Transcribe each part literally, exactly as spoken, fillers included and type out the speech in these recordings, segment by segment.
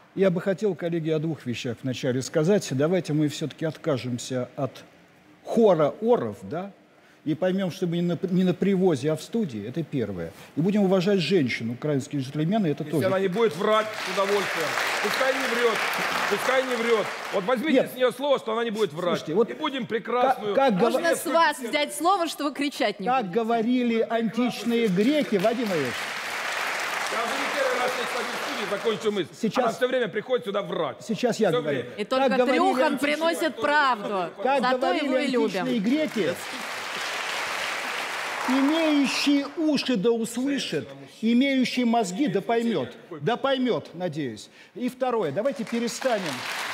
Я бы хотел, коллеги, о двух вещах вначале сказать. Давайте мы все-таки откажемся от хора оров, да, и поймем, что мы не на, не на привозе, а в студии. Это первое. И будем уважать женщин, украинских джентльмены, это Если тоже. она не будет врать с удовольствием, пускай не врет, пускай не врет. Вот возьмите Нет. с нее слово, что она не будет врать. Слушайте, вот и будем прекрасную... как, как Можно гова- с вас взять слово, что вы кричать не Как будете. говорили античные греки, Вадим Ильич, Я уже не первый раз здесь в этой студии закончу мысль. Сейчас- Она все время приходит сюда врать. сейчас я Всё говорю. время. И только Как говорили Трюхан античные- приносит правду. Как Зато говорили его и античные любим. греки, имеющий уши да услышит, имеющий мозги да поймет. Да поймет, надеюсь. И второе, давайте перестанем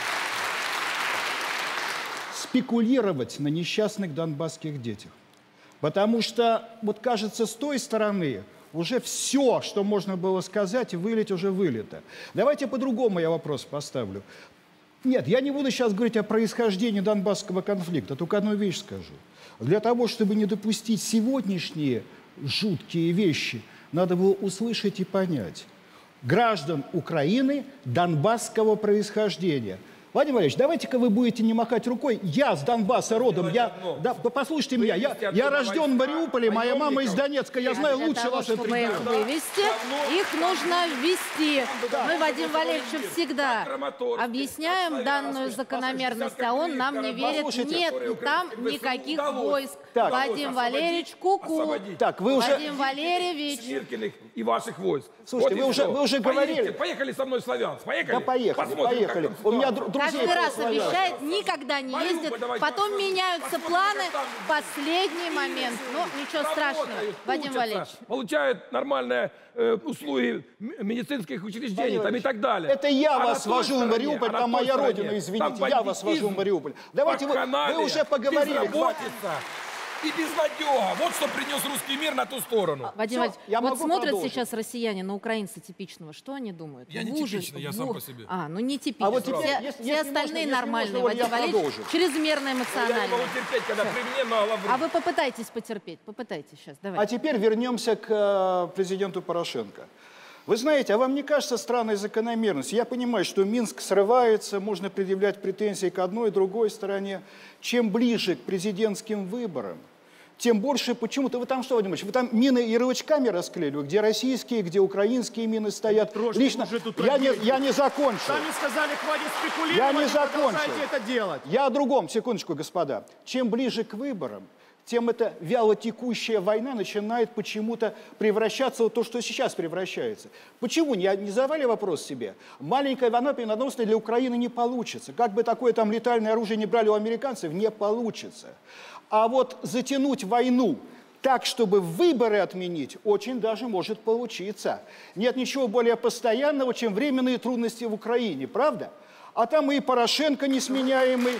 спекулировать на несчастных донбасских детях. Потому что, вот кажется, с той стороны уже все, что можно было сказать, вылить уже вылито. Давайте по-другому я вопрос поставлю. Нет, я не буду сейчас говорить о происхождении донбасского конфликта, только одну вещь скажу. Для того, чтобы не допустить сегодняшние жуткие вещи, надо было услышать и понять граждан Украины донбасского происхождения. Владимир Владимирович, давайте-ка вы будете не махать рукой. Я с Донбасса родом, я, да, послушайте меня, я, я рожден в Мариуполе, моя мама из Донецка, я знаю Для лучше того, вас этот чтобы их регион. вывести, их нужно ввести. Мы Вадим Валерьевичу всегда Краматорске, объясняем от данную Славянска, закономерность, сейчас а он как нам не Карабах. верит. Послушайте, Нет, история там украинских никаких удалось. войск. Так. Вадим Валерьевич, ку-ку. Освободить. Так, вы уже... Вадим Валерьевич. Смиркиных и ваших войск. Слушайте, Вот вы и уже- всё. вы уже Поедете, говорили. Поехали со мной в Славянск. Поехали? Да поехали, Посмотрим, поехали. как там У меня ситуация. дру- друзей Каждый раз прославляют. обещает, никогда не Мариуполь ездит, давайте потом посмотрим. меняются Посмотрим, планы как там в последний момент. Ну, ничего страшного. Работают, Вадим учатся, Валерьевич. Получают нормальные э, услуги м- медицинских учреждений там и так далее. Это я А вас на той вожу в стороне, Мариуполь, а на там той моя стороне, родина, извините, там я вас вожу в бандитизм, Мариуполь. Давайте вы, вы вакханалия, уже поговорили. безработица и безнадега. Вот что принес русский мир на ту сторону. Вадим Всё, Валерьевич, я вот могу смотрят продолжить? сейчас россияне на украинца типичного. Что они думают? Я не В ужас- типичный, я в сам у- по себе. А, ну не типичный. А вот теперь, все если- все если остальные можно, если нормальные. можно, я Вадим Валерьевич продолжу. чрезмерно Я не эмоциональный. могу терпеть, когда при мне на А вы попытайтесь потерпеть. Попытайтесь сейчас. А Давайте. теперь вернемся к э, президенту Порошенко. Вы знаете, а вам не кажется странной закономерностью? Я понимаю, что Минск срывается, можно предъявлять претензии к одной и другой стороне. Чем ближе к президентским выборам, тем больше почему-то... Вы там что, Вадим Ильич, вы там мины ярлычками расклеили, где российские, где украинские мины стоят. Трожьте Лично уже тут я не, трагедию. я не закончил. Сами сказали, хватит спекулировать, Я не и закончил. продолжайте это делать. Я о другом, секундочку, господа. Чем ближе к выборам, тем эта вялотекущая война начинает почему-то превращаться в то, что сейчас превращается. Почему? Не, не задавали вопрос себе? Маленькая война победоносная для Украины не получится. Как бы такое там летальное оружие не брали у американцев, не получится. А вот затянуть войну так, чтобы выборы отменить, очень даже может получиться. Нет ничего более постоянного, чем временные трудности в Украине, правда? А там и Порошенко несменяемый,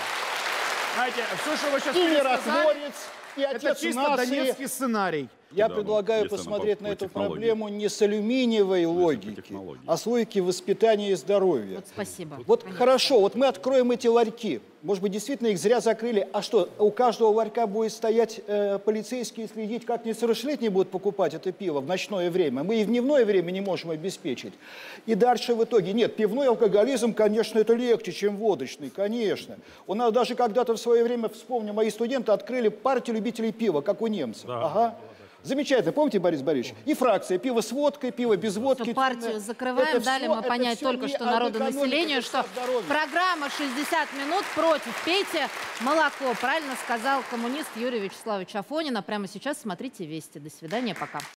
Знаете, все, что вы сейчас и пересказали, миротворец, и это отец чисто нации. донецкий сценарий. Я Да, предлагаю если она посмотреть по- на по эту технологии. проблему не с алюминиевой логики, технологии. а с логики воспитания и здоровья. Вот спасибо. Вот Конечно. хорошо, вот мы откроем эти ларьки. Может быть, действительно их зря закрыли. А что, у каждого ларька будет стоять э, полицейский и следить, как несовершеннолетние будут покупать это пиво в ночное время? Мы и в дневное время не можем обеспечить. И дальше в итоге, нет, пивной алкоголизм, конечно, это легче, чем водочный, конечно. У нас даже когда-то в свое время, вспомню, мои студенты открыли партию любителей пива, как у немцев. Ага. Замечательно, помните, Борис Борисович? И фракция, пиво с водкой, пиво без водки. Всё, партию закрываем, Это дали всё- мы это понять всё только не что об народу экономике, населению, это что о здоровье. программа шестьдесят минут против. Пейте молоко. Правильно сказал коммунист Юрий Вячеславович Афонин. А прямо сейчас смотрите «Вести». До свидания, пока.